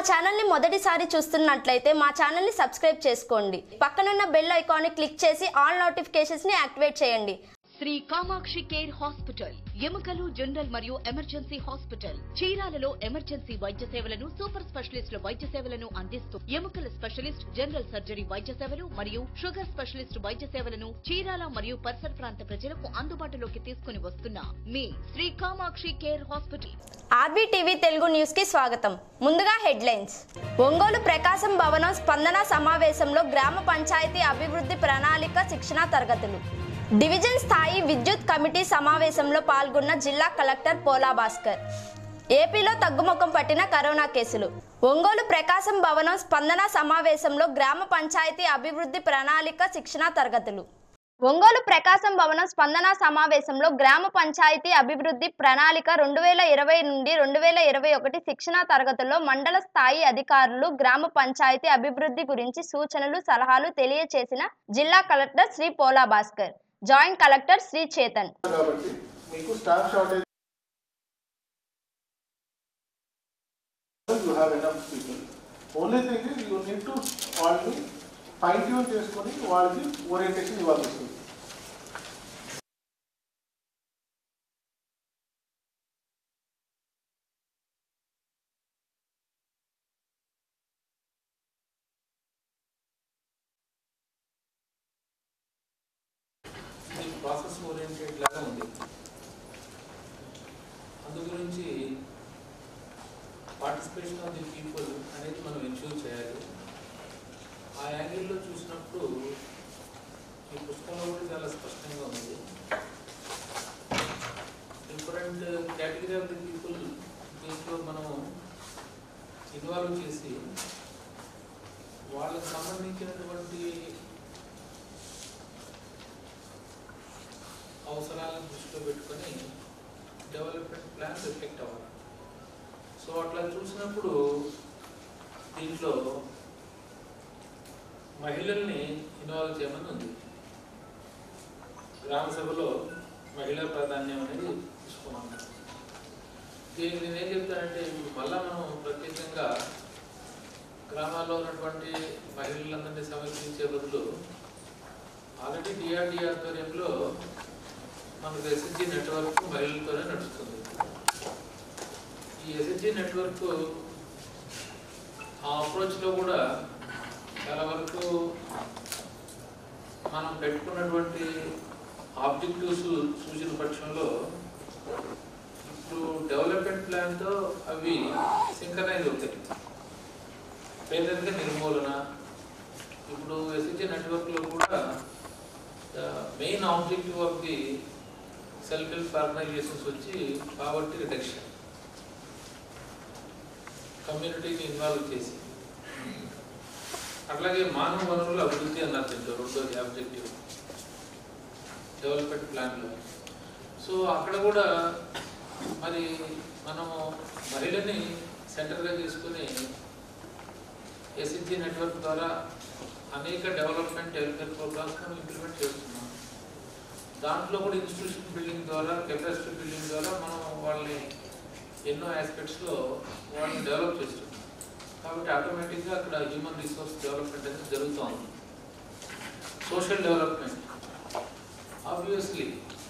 Channel ని మొదటిసారి చూస్తున్నట్లయితే మా ఛానల్ ని సబ్స్క్రైబ్ చేసుకోండి. పక్కనున్న బెల్ ఐకాన్ ని క్లిక్ చేసి ఆల్ నోటిఫికేషన్స్ ని యాక్టివేట్ చేయండి. శ్రీ కామాక్షి కేర్ హాస్పిటల్ ఎముకలు జనరల్ మరియు ఎమర్జెన్సీ హాస్పిటల్ చీరాలలో ఎమర్జెన్సీ వైద్య సేవలను సూపర్ స్పెషలిస్టుల వైద్య సేవలను అందిస్తూ ఎముకల స్పెషలిస్ట్ జనరల్ సర్జరీ వైద్య సేవలు మరియు షుగర్ స్పెషలిస్ట్ వైద్య సేవలను చీరాల మరియు పరిసర ప్రాంత ప్రజలకు అందుబాటులోకి తీసుకుని వస్తున్న మీ Shri Kamakshi care hospital. RBTV Telugu news కి స్వాగతం. ముందుగా హెడ్లైన్స్. ఒంగోలు ప్రకాశం భవనం స్పందన సమావేశంలో గ్రామ పంచాయతీ అభివృద్ధి ప్రణాళిక శిక్షణా తరగతులు. డివిజన్ స్థాయి విద్యుత్ కమిటీ సమావేశంలో పాల్గొన్న జిల్లా కలెక్టర్ పోలా భాస్కర్. ఏపీలో తగ్గుముఖం పట్టిన కరోనా కేసులు. ఒంగోలు ప్రకాశం భవనం స్పందన సమావేశంలో గ్రామ పంచాయతీ అభివృద్ధి ప్రణాళిక శిక్షణా తరగతులు. ఒంగోలు ప్రకాశం భవనం స్పందన సమావేశంలో గ్రామ పంచాయతీ అభివృద్ధి ప్రణాళిక 2020 నుండి 2021 శిక్షణా తరగతుల్లో మండల స్థాయి అధికారులు గ్రామ పంచాయతీ అభివృద్ధి గురించి సూచనలు సలహాలు తెలియచేసిన జిల్లా collector Shri Pola Bhaskar, joint collector Shri Chetan. Fine tune చేసుకొని వాళ్ళకి ఓరియంటేషన్ ఇవ్వాల్సి వస్తుంది. ప్రాసెస్ ఓరియంటెడ్ లాగా ఉంది. అందు గురించి పార్టిసిపేషన్ ఆఫ్ ది పీపుల్ అనేది మనం ఎన్ష్యూర్ చేయాలి. ఆ యాంగిల్లో చూసినప్పుడు ఈ పుస్తకంలో కూడా చాలా స్పష్టంగా ఉంది. Different category of the people దీంట్లో మనం ఇన్వాల్వ్ చేసి వాళ్ళకి సంబంధించినటువంటి అవసరాలను దృష్టిలో పెట్టుకొని డెవలప్మెంట్ ప్లాన్ రిఫ్లెక్ట్ అవ్వాలి. సో అట్లా చూసినప్పుడు దీంట్లో మహిళల్ని ఇన్వాల్వ్ చేయమని ఉంది. గ్రామ సభలో మహిళా ప్రాధాన్యం అనేది తీసుకోమన్నారు. దీనికి నేనేం చెప్తానంటే, మళ్ళా మనం ప్రత్యేకంగా గ్రామాల్లో ఉన్నటువంటి మహిళలందరినీ సమీక్షించే బదులు ఆల్రెడీ డిఆర్డీ ఆధ్వర్యంలో మనకు ఎస్హెచ్జి నెట్వర్క్ మహిళలతోనే నడుస్తుంది. ఈ ఎస్హెచ్జి నెట్వర్క్ ఆ అప్రోచ్లో కూడా చాలా వరకు మనం పెట్టుకున్నటువంటి ఆబ్జెక్టివ్స్ సూచన పక్షంలో ఇప్పుడు డెవలప్మెంట్ ప్లాన్తో అవి సింక్రనైజ్ అవుతాయి. పేదరిక నిర్మూలన, ఇప్పుడు ఎస్హెచ్జి నెట్వర్క్లో కూడా main objective of the self help organisations వచ్చి పావర్టీ రిడక్షన్, కమ్యూనిటీని ఇన్వాల్వ్ చేసి, అట్లాగే మానవ వనరుల అభివృద్ధి అన్నారు దీంట్లో రెండోది ఆబ్జెక్టివ్ డెవలప్మెంట్ ప్లాన్లో. సో అక్కడ కూడా మరి మనము మహిళని సెంటర్గా తీసుకుని ఎస్హెచ్జి నెట్వర్క్ ద్వారా అనేక డెవలప్మెంట్ వెల్ఫేర్ ప్రోగ్రామ్స్ మనం ఇంప్లిమెంట్ చేస్తున్నాం. దాంట్లో కూడా ఇన్స్టిట్యూషన్ బిల్డింగ్ ద్వారా, కెపాసిటీ బిల్డింగ్ ద్వారా మనం వాళ్ళని ఎన్నో ఆస్పెక్ట్స్లో వాళ్ళని డెవలప్ చేస్తున్నాం. కాబట్టి ఆటోమేటిక్గా అక్కడ హ్యూమన్ రిసోర్స్ డెవలప్మెంట్ అనేది జరుగుతూ ఉంది. Social development obviously,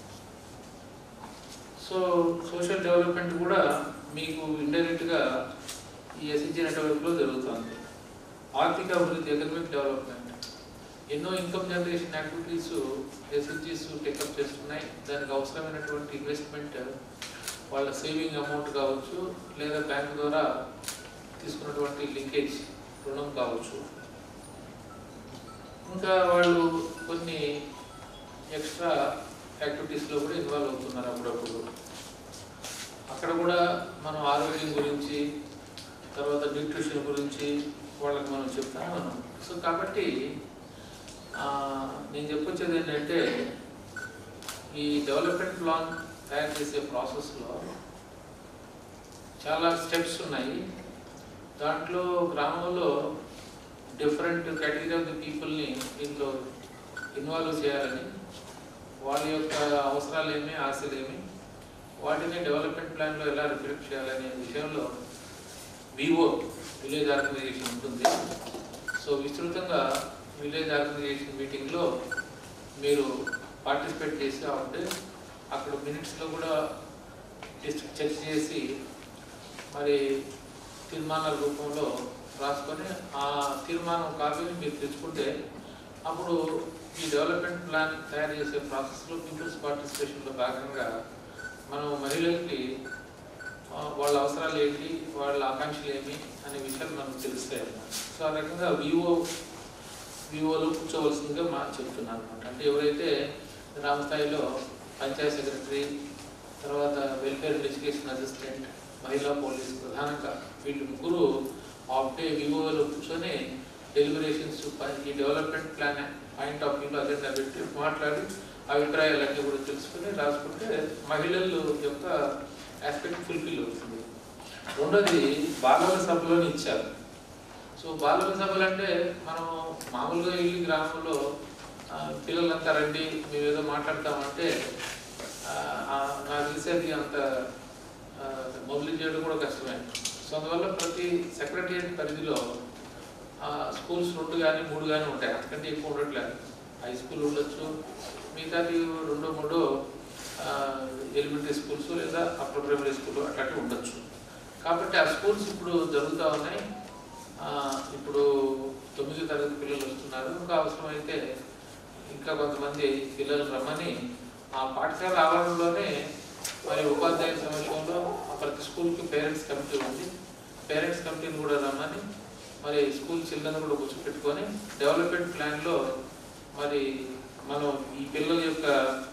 so social development కూడా మీకు ఇండైరెక్ట్గా ఈ ఎస్హెచ్జి నెట్వర్క్లో జరుగుతుంది. ఆర్థిక అభివృద్ధి, ఎకనామిక్ డెవలప్మెంట్, ఎన్నో ఇన్కమ్ జనరేషన్ యాక్టివిటీస్ ఎస్హెచ్జిస్ టేకప్ చేస్తున్నాయి. దానికి అవసరమైనటువంటి ఇన్వెస్ట్మెంట్ వాళ్ళ సేవింగ్ అమౌంట్ కావచ్చు, లేదా బ్యాంకు ద్వారా తీసుకున్నటువంటి లింకేజ్ రుణం కావచ్చు. ఇంకా వాళ్ళు కొన్ని ఎక్స్ట్రా యాక్టివిటీస్లో కూడా ఇన్వాల్వ్ అవుతున్నారు అప్పుడప్పుడు. అక్కడ కూడా మనం ఆరోగ్యం గురించి, తర్వాత న్యూట్రిషన్ గురించి వాళ్ళకి మనం చెప్తాం మనం. సో కాబట్టి నేను చెప్పొచ్చేది ఏంటంటే, ఈ డెవలప్మెంట్ ప్లాన్ తయారు చేసే ప్రాసెస్లో చాలా స్టెప్స్ ఉన్నాయి. దాంట్లో గ్రామంలో డిఫరెంట్ కేటగిరీ ఆఫ్ ది పీపుల్ని దీంట్లో ఇన్వాల్వ్ చేయాలని, వాళ్ళ యొక్క అవసరాలు ఏమి, ఆశలు ఏమి, వాటిని డెవలప్మెంట్ ప్లాన్లో ఎలా రిఫ్లెక్ట్ చేయాలనే విషయంలో వివో విలేజ్ ఆర్గనైజేషన్ ఉంటుంది. సో విస్తృతంగా విలేజ్ ఆర్గనైజేషన్ మీటింగ్లో మీరు పార్టిసిపేట్ చేసి ఉంటే అక్కడ మినిట్స్లో కూడా చెక్ చేసి మరి తీర్మానాల రూపంలో రాసుకొని ఆ తీర్మానం కాపీని మీరు తెచ్చుకుంటే అప్పుడు ఈ డెవలప్మెంట్ ప్లాన్ తయారు చేసే ప్రాసెస్లో పీపుల్స్ పార్టిసిపేషన్లో భాగంగా మనం మహిళలకి వాళ్ళ అవసరాలు ఏంటి, వాళ్ళ ఆకాంక్షలు ఏమి అనే విషయాలు మనకు తెలుస్తాయి అన్నమాట. సో ఆ రకంగా వివోలో కూర్చోవలసిందిగా చెప్తున్నాను అనమాట. అంటే ఎవరైతే గ్రామ స్థాయిలో పంచాయత్ సెక్రటరీ, తర్వాత వెల్ఫేర్ అండ్ ఎడ్యుకేషన్ అసిస్టెంట్, మహిళా పోలీస్ ప్రధానంగా వీళ్ళు ముగ్గురు ఆఫ్ డే వివోలో కూర్చొని డెలిబరేషన్స్ ఈ డెవలప్మెంట్ ప్లాన్ పాయింట్ ఆఫ్ వ్యూలో అజెండా పెట్టి మాట్లాడి అభిప్రాయాలన్నీ కూడా తెలుసుకుని రాసుకుంటే మహిళల యొక్క ఆస్పెక్ట్ ఫుల్ఫిల్ అవుతుంది. రెండోది బాలల సభలోని ఇచ్చారు. సో బాలల సభలు అంటే మనం మామూలుగా వెళ్ళి గ్రామంలో పిల్లలంతా రండి మేము ఏదో మాట్లాడతామంటే నాకు తెలిసేది అంత మొబిలైజ్ చేయడం కూడా కష్టమే. సో అందువల్ల ప్రతి సెక్రటరియట్ పరిధిలో స్కూల్స్ 2 కానీ 3 కానీ ఉంటాయి, అంతకంటే ఎక్కువ ఉండట్లేదు. హై స్కూల్ ఉండొచ్చు, మిగతాది 2-3 ఎలిమెంటరీ స్కూల్స్ లేదా అప్పర్ ప్రైమరీ స్కూల్ అట్లాంటివి ఉండొచ్చు. కాబట్టి ఆ స్కూల్స్ ఇప్పుడు జరుగుతూ ఉన్నాయి. ఇప్పుడు 9వ తరగతి పిల్లలు వస్తున్నారు. ఇంకా అవసరమైతే ఇంకా కొంతమంది పిల్లలు రమ్మని ఆ పాఠశాల ఆవరణలోనే మరి ఉపాధ్యాయుల సమక్షంలో ప్రతి స్కూల్కి పేరెంట్స్ కమిటీ ఉంది, పేరెంట్స్ కమిటీని కూడా రమ్మని మరి స్కూల్ చిల్డ్రన్ కూడా కూర్చోపెట్టుకొని డెవలప్మెంట్ ప్లాన్లో మరి మనం ఈ పిల్లల యొక్క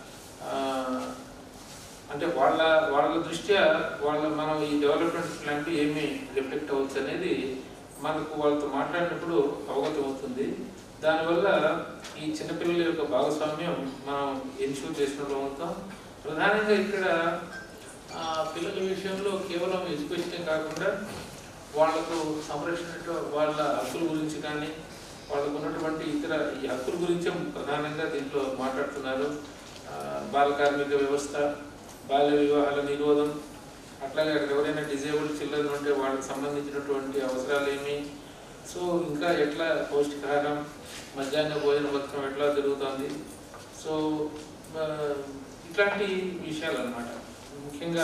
అంటే వాళ్ళ దృష్ట్యా మనం ఈ డెవలప్మెంట్ ప్లాన్లో ఏమి రిఫ్లెక్ట్ అవ్వచ్చు అనేది మనకు వాళ్ళతో మాట్లాడినప్పుడు అవగతం అవుతుంది. దానివల్ల ఈ చిన్నపిల్లల యొక్క భాగస్వామ్యం మనం ఎన్ష్యూర్ చేసినట్లు అవుతాం. ప్రధానంగా ఇక్కడ పిల్లల విషయంలో కేవలం ఎడ్యుకేషనే కాకుండా వాళ్లకు సంరక్షణ, వాళ్ళ హక్కుల గురించి కానీ వాళ్ళకు ఉన్నటువంటి ఇతర ఈ హక్కుల గురించే ప్రధానంగా దీంట్లో మాట్లాడుతున్నారు. బాల కార్మిక వ్యవస్థ, బాల్య వివాహాల నిరోధం, అట్లాగే అక్కడ ఎవరైనా డిజేబుల్డ్ చిల్డ్రన్ ఉంటే వాళ్ళకి సంబంధించినటువంటి అవసరాలు ఏమి, సో ఇంకా ఎట్లా పౌష్టికాహారం, మధ్యాహ్న భోజన పథకం ఎట్లా జరుగుతుంది, సో ఇట్లాంటి విషయాలు అన్నమాట. ముఖ్యంగా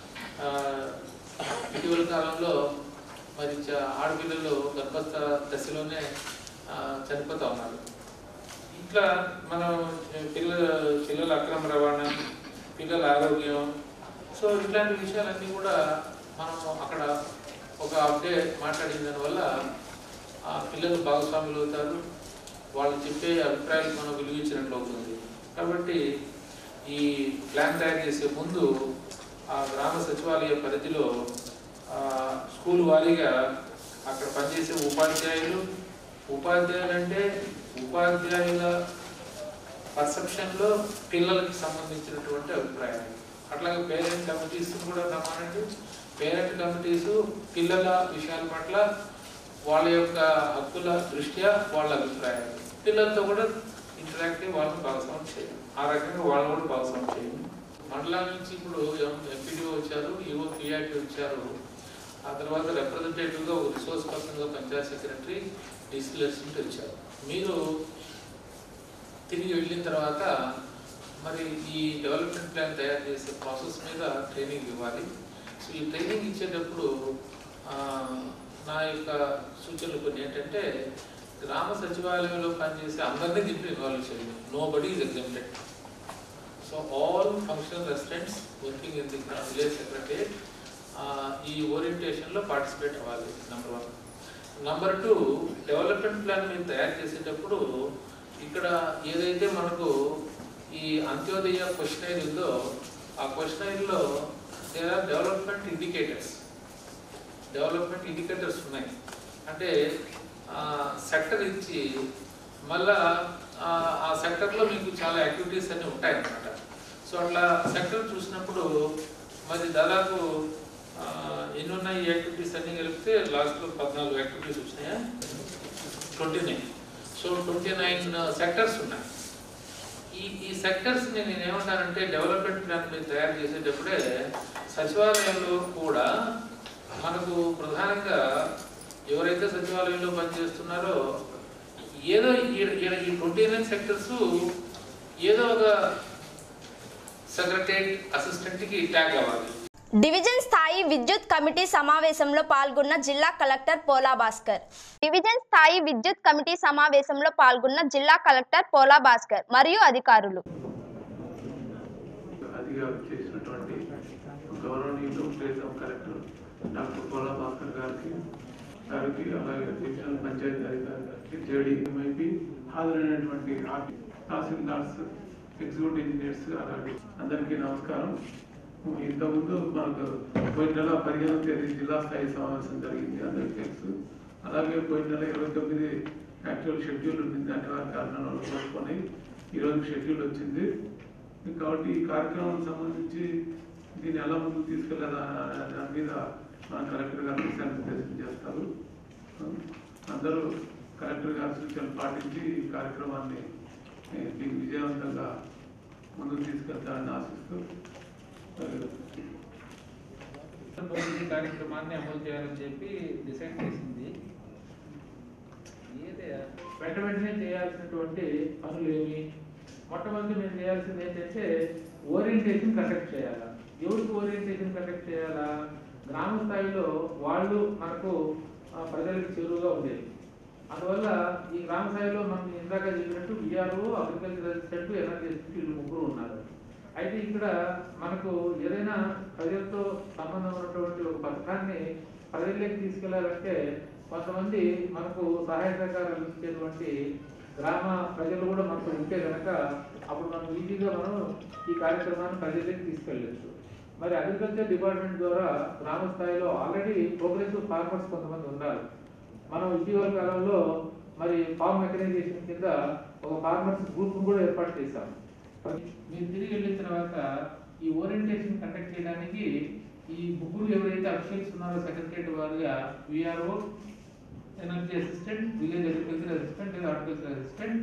ఇటీవల కాలంలో మరి ఆడపిల్లలు గర్భస్థ దశలోనే చనిపోతూ ఉన్నారు. ఇట్లా మనం పిల్లల అక్రమ రవాణా, పిల్లల ఆరోగ్యం, సో ఇట్లాంటి విషయాలన్నీ కూడా మనం అక్కడ ఒక అప్డేట్ మాట్లాడిన దానివల్ల ఆ పిల్లలు భాగస్వాములు అవుతారు, వాళ్ళు చెప్పే అభిప్రాయాలు మనం విలువించినట్లు అవుతుంది. కాబట్టి ఈ ప్లాన్ తయారు చేసే ముందు ఆ గ్రామ సచివాలయ పరిధిలో స్కూల్ వారీగా అక్కడ పనిచేసే ఉపాధ్యాయులు అంటే ఉపాధ్యాయుల పర్సెప్షన్లో పిల్లలకి సంబంధించినటువంటి అభిప్రాయాలు, అట్లాగే పేరెంట్ కమిటీస్ కూడా రమ్మనండి. పేరెంట్ కమిటీస్ పిల్లల విషయాల పట్ల వాళ్ళ యొక్క హక్కుల దృష్ట్యా వాళ్ళ అభిప్రాయాలు, పిల్లలతో కూడా ఇంటరాక్ట్ అయ్యి వాళ్ళని భాగస్వామ్యం చేయాలి. ఆ రకంగా వాళ్ళని కూడా భాగస్వామ్యం చేయాలి. మండలాల నుంచి ఇప్పుడు ఎంపీడీఓ వచ్చారు, ఈఓ పిఆర్టీ వచ్చారు, ఆ తర్వాత రిప్రజెంటేటివ్గా ఒక రిసోర్స్ పర్సన్గా పంచాయత్ సెక్రటరీ, డిస్ట్రిక్ట్ అసిస్టెంట్ వచ్చారు. మీరు తిరిగి వెళ్ళిన తర్వాత మరి ఈ డెవలప్మెంట్ ప్లాన్ తయారు చేసే ప్రాసెస్ మీద ట్రైనింగ్ ఇవ్వాలి. సో ఈ ట్రైనింగ్ ఇచ్చేటప్పుడు నా యొక్క సూచనలు కొన్ని ఏంటంటే, గ్రామ సచివాలయంలో పనిచేసే అందరినీ దీంట్లో ఇన్వాల్వ్ చేయాలి. Nobody is exempted. So all functional assistants working in the village secretariat ఈ ఓరియంటేషన్లో పార్టిసిపేట్ అవ్వాలి. నెంబర్ 1. నెంబర్ 2, డెవలప్మెంట్ ప్లాన్ మీరు తయారు చేసేటప్పుడు ఇక్కడ ఏదైతే మనకు ఈ అంత్యోదయ క్వశ్చనైర్ ఉందో ఆ క్వశ్చనైర్లో దేర్ ఆర్ డెవలప్మెంట్ ఇండికేటర్స్ ఉన్నాయి. అంటే సెక్టర్ ఇచ్చి మళ్ళా ఆ సెక్టర్లో మీకు చాలా యాక్టివిటీస్ అన్నీ ఉంటాయన్నమాట. సో అట్లా సెక్టర్ చూసినప్పుడు మరి దాదాపు ఎన్ని ఉన్నాయి యాక్టివిటీస్ అన్నీ కలిపితే లాస్ట్లో 14 యాక్టివిటీస్ వచ్చినాయా, 29. సో 29 సెక్టర్స్ ఉన్నాయి. ఈ సెక్టర్స్ని నేను ఏమంటానంటే డెవలప్మెంట్ ప్లాన్ మీరు తయారు చేసేటప్పుడే సచివాలయంలో కూడా మనకు ప్రధానంగా ఎవరైతే సచివాలయంలో పనిచేస్తున్నారో ఏదో ఈ 29 సెక్టర్స్ ఏదో ఒక సెక్రటరేట్ అసిస్టెంట్కి ట్యాగ్ అవ్వాలి. డివిజన్ స్థాయి విద్యుత్ కమిటీ సమావేశంలో పాల్గొన్న జిల్లా కలెక్టర్ పోలా భాస్కర్. డివిజన్ స్థాయి విద్యుత్ కమిటీ సమావేశంలో పాల్గొన్న జిల్లా కలెక్టర్ పోలా భాస్కర్ మరియు అధికారులు. చేసినటువంటి గౌరవనీయులు ప్రీతం కలెక్టర్ డాక్టర్ పోలా భాస్కర్ గారికి అలాగే డివిజనల్ పంచాయతీ అధికారి గారికి జేడీఎంఐపి హాజరైనటువంటి తహసీల్దార్స్ ఎగ్జిక్యూటివ్ ఇంజనీర్స్ అలాగే అందరికీ నమస్కారం. ఇంతకుముందు మనకు పోయిన నెల 15వ తేదీ జిల్లా స్థాయి సమావేశం జరిగింది, అందరికీ తెలుసు. అలాగే పోయిన నెల 29 యాక్చువల్ షెడ్యూల్ ఉంది, అనివార్య కారణాల వల్ల పోస్ట్పోన్ అయ్యి ఈరోజు షెడ్యూల్ వచ్చింది. కాబట్టి ఈ కార్యక్రమానికి సంబంధించి దీన్ని ఎలా ముందుకు తీసుకెళ్లాలా దాని మీద మన కలెక్టర్ గారు దిశానిర్దేశం చేస్తారు. అందరూ కలెక్టర్ గారి సూచనలు పాటించి ఈ కార్యక్రమాన్ని దీన్ని విజయవంతంగా ముందుకు తీసుకెళ్తారని ఆశిస్తూ కార్యక్రమాన్ని అమలు చేయాలని చెప్పి డిసైడ్ చేసింది. వెంటనే చేయాల్సినటువంటి పనులు ఏమి? మొట్టమొదటి మేము చేయాల్సింది ఏంటంటే ఓరియంటేషన్ కండక్ట్ చేయాలా. ఎవరికి ఓరియంటేషన్ కండక్ట్ చేయాలా? గ్రామ స్థాయిలో వాళ్ళు మనకు ప్రజలకు చేరువుగా ఉండేది. అందువల్ల ఈ గ్రామ స్థాయిలో మనం ఇందాక చెప్పినట్టు VRO, agriculture assistant, energy assistant వీళ్ళు ముగ్గురు ఉన్నారు. అయితే ఇక్కడ మనకు ఏదైనా ప్రజలతో సంబంధం ఉన్నటువంటి ఒక పథకాన్ని ప్రజల్లోకి తీసుకెళ్లాలంటే కొంతమంది మనకు సహాయ సహకారాలు ఇచ్చేటువంటి గ్రామ ప్రజలు కూడా మనకు ఉంటే కనుక అప్పుడు మనం ఈజీగా మనం ఈ కార్యక్రమాన్ని ప్రజల్లోకి తీసుకెళ్ళచ్చు. మరి అగ్రికల్చర్ డిపార్ట్మెంట్ ద్వారా గ్రామ స్థాయిలో ఆల్రెడీ ప్రోగ్రెసివ్ ఫార్మర్స్ కొంతమంది ఉన్నారు. మనం ఇటీవల కాలంలో మరి ఫార్మ్ మెకనైజేషన్ కింద ఒక ఫార్మర్స్ గ్రూప్ కూడా ఏర్పాటు చేశాం. మీరు తిరిగి వెళ్ళిన తర్వాత ఈ ఓరియంటేషన్ కండక్ట్ చేయడానికి ఈ ముగ్గురు ఎవరైతే అఫీషియల్స్ ఉన్నారో సెక్రటరేట్ వారుగా VRO, energy assistant, village agriculture assistant లేదా హార్టికల్చర్ అసిస్టెంట్,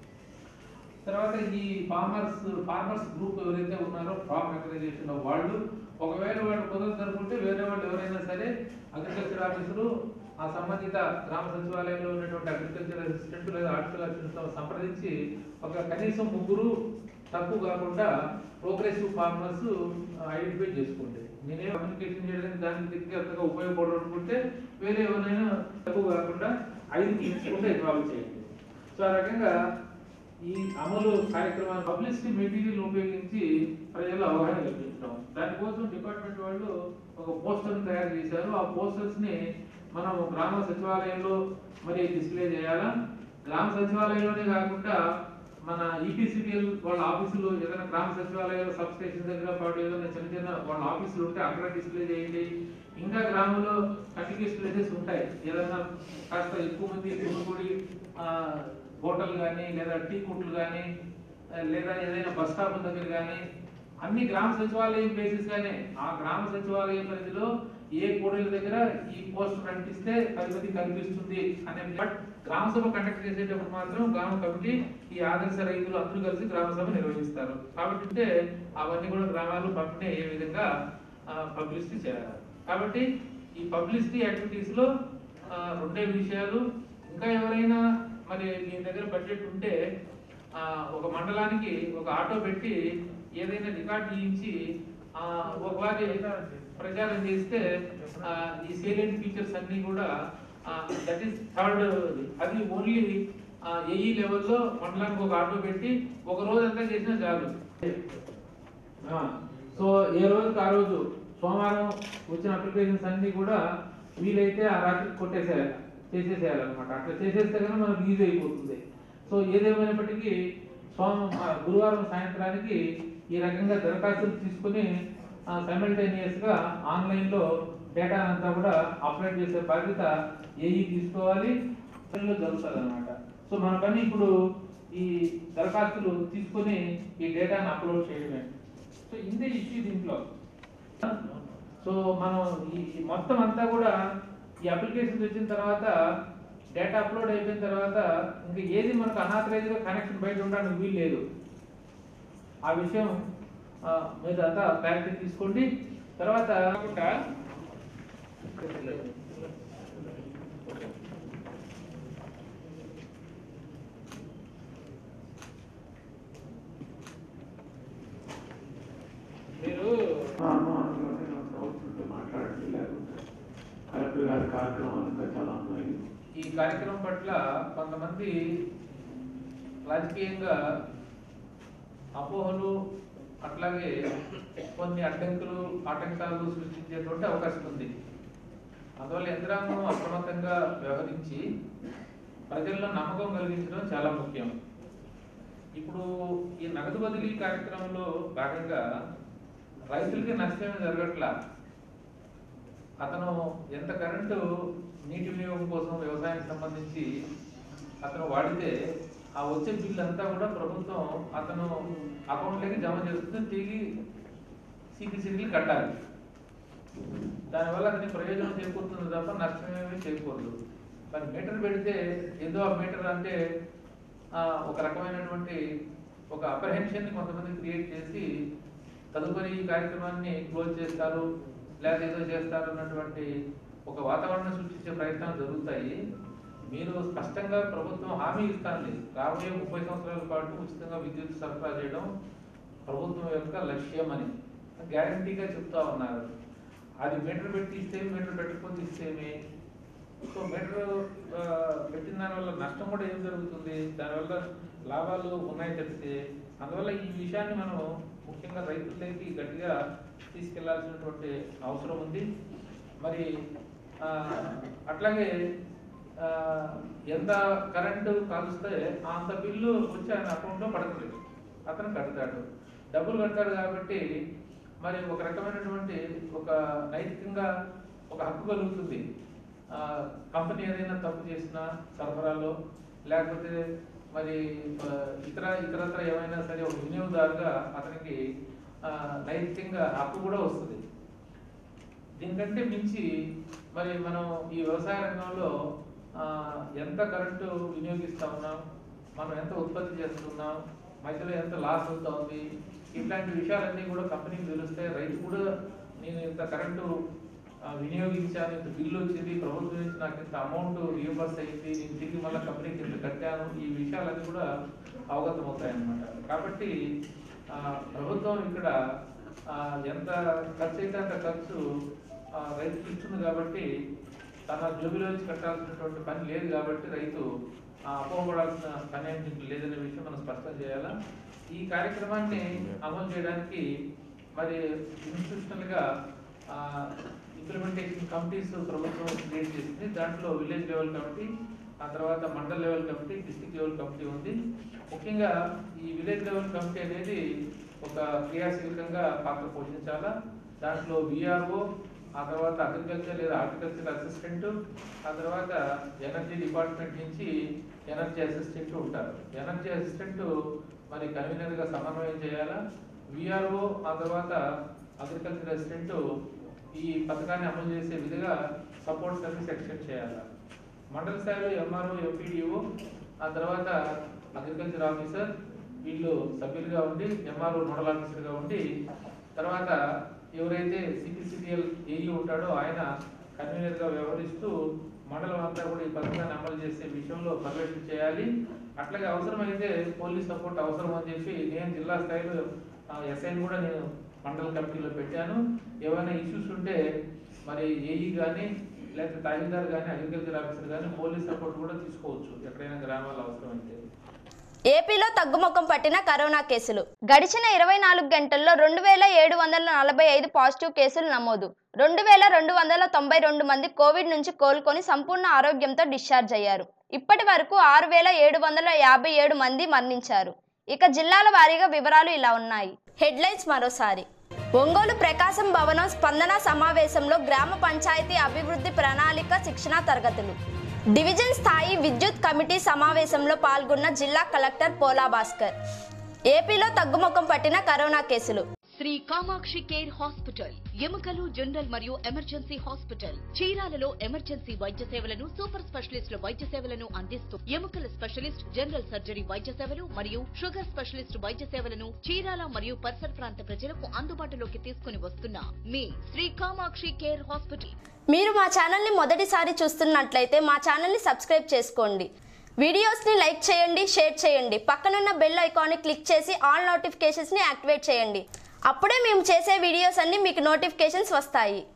తర్వాత ఈ ఫార్మర్స్ గ్రూప్ ఎవరైతే ఉన్నారో ఫార్మ్ మెకనైజేషన్ వాళ్ళు, ఒకవేళ వాళ్ళు కుదరదనుకుంటే వేరే వాళ్ళు ఎవరైనా సరే అగ్రికల్చర్ ఆఫీసరు ఆ సంబంధిత గ్రామ సచివాలయంలో ఉన్నటువంటి అగ్రికల్చర్ అసిస్టెంట్ లేదా హార్టికల్చర్ అసిస్టెంట్ సంప్రదించి ఒక కనీసం ముగ్గురు తక్కువ కాకుండా ప్రోగ్రెసివ్ ఫార్మర్స్ ఐడెంటిఫై చేసుకోండి. నేనే కమ్యూనికేషన్ చేయడానికి దానికి వ్యక్తిగతంగా ఉపయోగపడరు అనుకుంటే వేరే ఎవరైనా తక్కువ కాకుండా 5 తీసుకుంటే ఇన్వాల్వ్ చేయండి. సో ఆ రకంగా ఈ అమలు కార్యక్రమాన్ని పబ్లిసిటీ మెటీరియల్ ఉపయోగించి ప్రజల్లో అవగాహన కల్పించడం. దానికోసం డిపార్ట్మెంట్ వాళ్ళు ఒక పోస్టర్ తయారు చేశారు. ఆ పోస్టర్స్ ని మనం గ్రామ సచివాలయంలో మరి డిస్ప్లే చేయాలా. గ్రామ సచివాలయంలోనే కాకుండా మన ఈపీసీటీఎల్ వాళ్ళ ఆఫీసులు ఏదైనా గ్రామ సచివాలయాలు సబ్ స్టేషన్ దగ్గర పాటు ఏదైనా చిన్న వాళ్ళ ఆఫీసులు ఉంటే అక్కడ డిస్ప్లే చేయండి. ఇంకా గ్రామంలో కంటిన్యూస్ ప్లేసెస్ ఉంటాయి, ఏదైనా కాస్త ఎక్కువ మంది గుడి హోటల్ కానీ లేదా టీ కొట్లు కానీ లేదా ఏదైనా బస్ స్టాప్ దగ్గర కానీ అన్ని గ్రామ సచివాలయం ప్లేసెస్ గానే ఆ గ్రామ సచివాలయం పరిధిలో ఏ కూడలి దగ్గర ఈ పోస్టర్ అంటిస్తే 10 మంది కనిపిస్తుంది అనే. బట్ గ్రామ సభ కండక్ట్ చేసేటప్పుడు మాత్రం గ్రామ కమిటీ ఈ ఆదర్శ రైతులు అందరూ కలిసి గ్రామ సభ నిర్వహిస్తారు. కాబట్టి అవన్నీ కూడా గ్రామాలు పంపిణీ అయ్యే విధంగా పబ్లిసిటీ చేయాలి. కాబట్టి ఈ పబ్లిసిటీ యాక్టివిటీస్ లో 2 విషయాలు. ఇంకా ఎవరైనా మరి మీ దగ్గర బడ్జెట్ ఉంటే ఒక మండలానికి ఒక ఆటో పెట్టి ఏదైనా రికార్డ్ చేయించి ఒకవారి ప్రచారం చేస్తే ఈ సేలియంట్ ఫీచర్స్ అన్ని కూడా దట్ ఈస్ థర్డ్. అది ఓన్లీ ఏఈ లెవెల్లో మండలానికి ఒక ఆటో పెట్టి ఒక రోజు అంతా చేసినా చాలు. సో ఏ రోజుకి ఆ రోజు సోమవారం వచ్చిన అప్లికేషన్స్ అన్ని కూడా వీలైతే ఆ రాత్రికి చేసేసేయాలన్నమాట. అట్లా చేసేస్తే కనుక మనకు ఈజీ అయిపోతుంది. సో ఏదేమైనప్పటికీ గురువారం సాయంత్రానికి ఈ రకంగా దరఖాస్తులు తీసుకుని సైమల్టేనియస్ గా ఆన్లైన్ లో డేటా అంతా కూడా అప్లోడ్ చేసే బాధ్యత ఏఈ తీసుకోవాలి, జరుగుతుంది అన్నమాట. సో మన పని ఇప్పుడు ఈ దరఖాస్తులు తీసుకుని ఈ డేటాను అప్లోడ్ చేయడమే. సో ఇందే ఇష్యూ దీంట్లో. సో మనం ఈ మొత్తం అంతా కూడా ఈ అప్లికేషన్స్ వచ్చిన తర్వాత డేటా అప్లోడ్ అయిపోయిన తర్వాత ఇంకా ఏది మనకు అనాథరైజ్ గా కనెక్షన్ బయట ఉండడానికి వీలు లేదు. ఆ విషయం మీద అంతా క్లారిటీ తీసుకోండి. తర్వాత మీరు మాట్లాడండి, లేకుంటే కలెక్టర్ గారి కార్యక్రమాలు ఇంకా చాలా ఉన్నాయి. ఈ కార్యక్రమం పట్ల కొంతమంది రాజకీయంగా అపోహలు అట్లాగే కొన్ని ఆటంకాలు సృష్టించేటువంటి అవకాశం ఉంది. అందువల్ల యంత్రాంగం అప్రమత్తంగా వ్యవహరించి ప్రజల్లో నమ్మకం కలిగించడం చాలా ముఖ్యం. ఇప్పుడు ఈ నగదు బదిలీ కార్యక్రమంలో భాగంగా రైతులకి నష్టం జరగట్లా. అతను ఎంత కరెంటు నీటి వినియోగం కోసం వ్యవసాయానికి సంబంధించి అతను వాడితే ఆ వచ్చే బిల్లు అంతా కూడా ప్రభుత్వం అతను అకౌంట్లోకి జమ చేస్తుంది, తిరిగి సిపిసిటీలు కట్టాలి. దానివల్ల అతనికి ప్రయోజనం చేకూరుతుంది తప్ప నష్టమేమీ చేకూరదు. మరి మీటర్ పెడితే ఏదో ఆ మీటర్ అంటే ఒక రకమైనటువంటి ఒక అప్రహెన్షన్ని కొంతమంది క్రియేట్ చేసి తదుపరి ఈ కార్యక్రమాన్ని క్లోజ్ చేస్తారు లేదా ఏదో చేస్తారు అన్నటువంటి ఒక వాతావరణం సృష్టించే ప్రయత్నాలు జరుగుతాయి. మీరు స్పష్టంగా ప్రభుత్వం హామీ ఇస్తాను, రాబోయే 30 సంవత్సరాల పాటు ఉచితంగా విద్యుత్ సరఫరా చేయడం ప్రభుత్వం యొక్క లక్ష్యం అని గ్యారంటీగా చెప్తా ఉన్నారు. అది మీటర్ పెట్టి ఇస్తే మీటర్ పెట్టకపోతే ఇస్తేమే. సో మీటర్ పెట్టిన దానివల్ల నష్టం కూడా ఏం జరుగుతుంది, దానివల్ల లాభాలు ఉన్నాయి తప్పితే. అందువల్ల ఈ విషయాన్ని మనం ముఖ్యంగా రైతులకి గట్టిగా తీసుకెళ్లాల్సినటువంటి అవసరం ఉంది. మరి అట్లాగే ఎంత కరెంటు కాలుస్తే అంత బిల్లు వచ్చి ఆయన అకౌంట్లో పడుతుంది, అతను కడతాడు, డబ్బులు కడతాడు. కాబట్టి మరి ఒక రకమైనటువంటి ఒక నైతికంగా ఒక హక్కు కలుగుతుంది. కంపెనీ ఏదైనా తప్పు చేసినా సరఫరాలో లేకపోతే మరి ఇతరత్ర ఏమైనా సరే ఒక వినియోగదారుగా అతనికి నైతికంగా హక్కు కూడా వస్తుంది. దీనికంటే మించి మరి మనం ఈ వ్యవసాయ రంగంలో ఎంత కరెంటు వినియోగిస్తా ఉన్నాం, మనం ఎంత ఉత్పత్తి చేస్తున్నాం, మధ్యలో ఎంత లాస్ అవుతా ఉంది, ఇట్లాంటి విషయాలన్నీ కూడా కంపెనీకి తెలుస్తాయి. రైతు కూడా నేను ఇంత కరెంటు వినియోగించాను, ఇంత బిల్లు వచ్చింది, ప్రభుత్వం నుంచి నాకు ఇంత అమౌంట్ రీయింబర్స్ అయింది, నేను తిరిగి మళ్ళీ కంపెనీకి ఇంత కట్టాను, ఈ విషయాలన్నీ కూడా అవగతం అవుతాయి అన్నమాట. కాబట్టి ప్రభుత్వం ఇక్కడ ఎంత ఖర్చు అయితే అంత ఖర్చు రైతుకి ఇస్తుంది. కాబట్టి తన జోబిలోంచి కట్టాల్సినటువంటి పని లేదు. కాబట్టి రైతు అపోహపడాల్సిన పని ఏమిటి లేదనే విషయం మనం స్పష్టం చేయాలా. ఈ కార్యక్రమాన్ని అమలు చేయడానికి మరి ఇన్స్టిట్యూషనల్గా ఇంప్లిమెంటేషన్ కమిటీస్ ప్రభుత్వం క్రియేట్ చేసింది. దాంట్లో విలేజ్ లెవెల్ కమిటీ, ఆ తర్వాత mandal level committee, district level committee ఉంది. ముఖ్యంగా ఈ విలేజ్ లెవెల్ కమిటీ అనేది ఒక క్రియాశీలకంగా పాత్ర పోషించాలా. దాంట్లో విఆర్ఓ, ఆ తర్వాత అగ్రికల్చర్ లేదా హార్టికల్చర్ అసిస్టెంట్, ఆ తర్వాత ఎనర్జీ డిపార్ట్మెంట్ నుంచి ఎనర్జీ అసిస్టెంట్ ఉంటారు. ఎనర్జీ అసిస్టెంట్ మరి కన్వీనర్గా సమన్వయం చేయాలా. విఆర్ఓ, ఆ తర్వాత అగ్రికల్చర్ అసిస్టెంట్ ఈ పథకాన్ని అమలు చేసే విధంగా సపోర్ట్ సర్వీస్ ఎక్స్టెండ్ చేయాలి. మండల స్థాయిలో ఎంఆర్ఓ, ఎంపీడీఓ, ఆ తర్వాత అగ్రికల్చర్ ఆఫీసర్ వీళ్ళు సభ్యులుగా ఉండి, ఎంఆర్ఓ నోడల్ ఆఫీసర్గా ఉండి, తర్వాత ఎవరైతే సిపిసిటిఎల్ ఏఈ ఉంటాడో ఆయన కన్వీనర్గా వ్యవహరిస్తూ మండలం అంతా కూడా ఈ పథకాన్ని అమలు చేసే విషయంలో పర్యవేక్షణ చేయాలి. అట్లాగే అవసరమైతే పోలీస్ సపోర్ట్ అవసరం అని చెప్పి నేను జిల్లా స్థాయిలో ఎస్ఐని కూడా నేను మండల కమిటీలో పెట్టాను. ఏమైనా ఇష్యూస్ ఉంటే మరి ఏఈ కానీ లేకపోతే తహసీల్దార్ కానీ అగ్రికల్చర్ ఆఫీసర్ కానీ పోలీస్ సపోర్ట్ కూడా తీసుకోవచ్చు ఎక్కడైనా గ్రామాల్లో అవసరమైతే. ఏపీలో తగ్గుముఖం పట్టిన కరోనా కేసులు. గడిచిన 24 గంటల్లో 2745 పాజిటివ్ కేసులు నమోదు. 2292 మంది కోవిడ్ నుంచి కోలుకొని సంపూర్ణ ఆరోగ్యంతో డిశ్చార్జ్ అయ్యారు. ఇప్పటి వరకు 6757 మంది మరణించారు. ఇక జిల్లాల వారీగా వివరాలు ఇలా ఉన్నాయి. హెడ్లైన్స్ మరోసారి. ఒంగోలు ప్రకాశం భవనం స్పందన సమావేశంలో గ్రామ పంచాయతీ అభివృద్ధి ప్రణాళిక శిక్షణా తరగతులు. డివిజన్ స్థాయి విద్యుత్ కమిటీ సమావేశంలో పాల్గొన్న జిల్లా కలెక్టర్ పోలా భాస్కర్. ఏపీలో తగ్గుముఖం పట్టిన కరోనా కేసులు. శ్రీ కామాక్షి కేర్ హాస్పిటల్, ఎముకలు జనరల్ మరియు ఎమర్జెన్సీ హాస్పిటల్, చీరాలలో ఎమర్జెన్సీ వైద్య సేవలను, సూపర్ స్పెషలిస్టుల వైద్య సేవలను అందిస్తూ ఎముకల స్పెషలిస్ట్, జనరల్ సర్జరీ వైద్య సేవలు మరియు షుగర్ స్పెషలిస్ట్ వైద్య సేవలను చీరాల మరియు పరిసర ప్రాంత ప్రజలకు అందుబాటులోకి తీసుకుని వస్తున్న మీ శ్రీ కామాక్షి కేర్ హాస్పిటల్. మీరు మా ఛానల్ని మొదటిసారి చూస్తున్నట్లయితే మా ఛానల్ని సబ్స్క్రైబ్ చేసుకోండి. వీడియోస్ని లైక్ చేయండి, షేర్ చేయండి. పక్కనున్న బెల్ ఐకాన్ని క్లిక్ చేసి ఆల్ నోటిఫికేషన్స్ని యాక్టివేట్ చేయండి. అప్పుడే మేము చేసే వీడియోస్ అన్ని మీకు నోటిఫికేషన్స్ వస్తాయి.